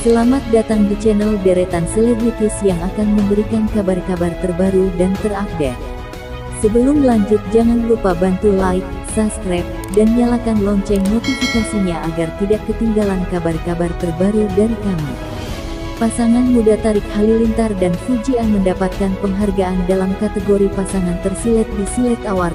Selamat datang di channel deretan selebritis yang akan memberikan kabar-kabar terbaru dan terupdate. Sebelum lanjut, jangan lupa bantu like, subscribe, dan nyalakan lonceng notifikasinya agar tidak ketinggalan kabar-kabar terbaru dari kami. Pasangan muda Tarik Halilintar dan Fujian mendapatkan penghargaan dalam kategori pasangan tersilet di Silet Award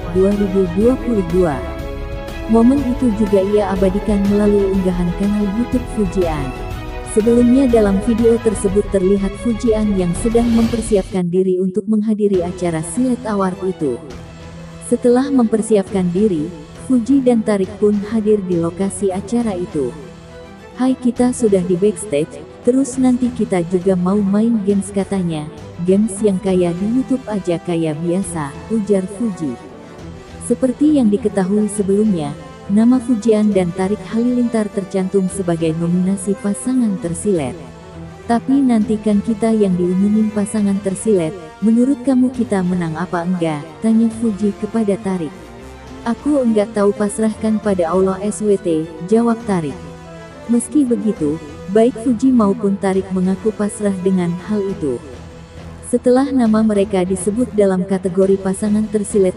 2022. Momen itu juga ia abadikan melalui unggahan kanal YouTube Fujian. Sebelumnya dalam video tersebut terlihat Fujian yang sedang mempersiapkan diri untuk menghadiri acara Silet Award itu. Setelah mempersiapkan diri, Fuji dan Tarik pun hadir di lokasi acara itu. "Hai, kita sudah di backstage, terus nanti kita juga mau main games katanya. Games yang kayak di YouTube aja kayak biasa," ujar Fuji. Seperti yang diketahui sebelumnya, nama Fujian dan Tarik Halilintar tercantum sebagai nominasi pasangan tersilet. Tapi nantikan kita yang diumumin pasangan tersilet. "Menurut kamu kita menang apa enggak?" tanya Fuji kepada Tarik. "Aku enggak tahu, pasrahkan pada Allah SWT," jawab Tarik. Meski begitu, baik Fuji maupun Tarik mengaku pasrah dengan hal itu. Setelah nama mereka disebut dalam kategori pasangan tersilet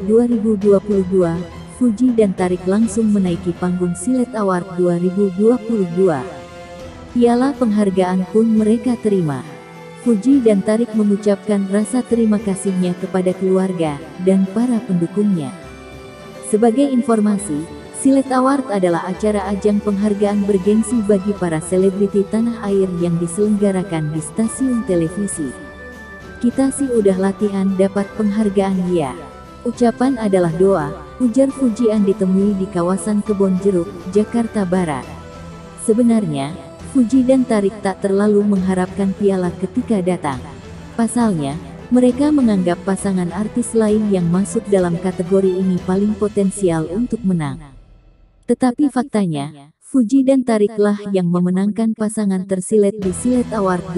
2022, Fuji dan Tarik langsung menaiki panggung Silet Award 2022. Piala penghargaan pun mereka terima. Fuji dan Tarik mengucapkan rasa terima kasihnya kepada keluarga dan para pendukungnya. Sebagai informasi, Silet Award adalah acara ajang penghargaan bergengsi bagi para selebriti tanah air yang diselenggarakan di stasiun televisi. "Kita sih udah latihan dapat penghargaan ya. Ucapan adalah doa," ujar Fujian ditemui di kawasan Kebon Jeruk, Jakarta Barat. Sebenarnya, Fuji dan Tarik tak terlalu mengharapkan piala ketika datang. Pasalnya, mereka menganggap pasangan artis lain yang masuk dalam kategori ini paling potensial untuk menang. Tetapi faktanya, Fuji dan Tariklah yang memenangkan pasangan tersilet di Silet Award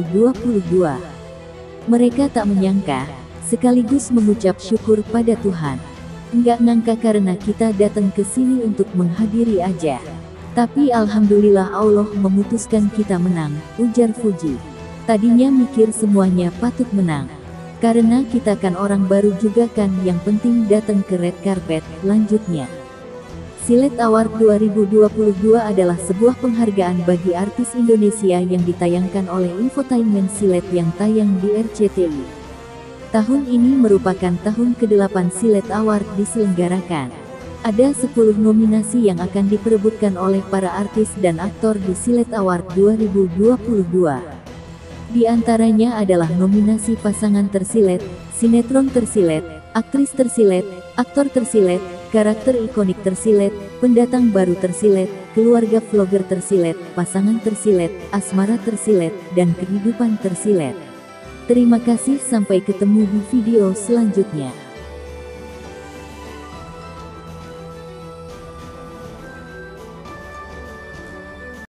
2022. Mereka tak menyangka, sekaligus mengucap syukur pada Tuhan. "Enggak nyangka karena kita datang ke sini untuk menghadiri aja. Tapi alhamdulillah Allah memutuskan kita menang," ujar Fuji. "Tadinya mikir semuanya patut menang. Karena kita kan orang baru juga kan, yang penting datang ke red carpet," lanjutnya. Silet Award 2022 adalah sebuah penghargaan bagi artis Indonesia yang ditayangkan oleh Infotainment Silet yang tayang di RCTI. Tahun ini merupakan tahun ke-8 Silet Award diselenggarakan. Ada 10 nominasi yang akan diperebutkan oleh para artis dan aktor di Silet Award 2022. Di antaranya adalah nominasi pasangan tersilet, sinetron tersilet, aktris tersilet, aktor tersilet, karakter ikonik tersilet, pendatang baru tersilet, keluarga vlogger tersilet, pasangan tersilet, asmara tersilet, dan kehidupan tersilet. Terima kasih, sampai ketemu di video selanjutnya.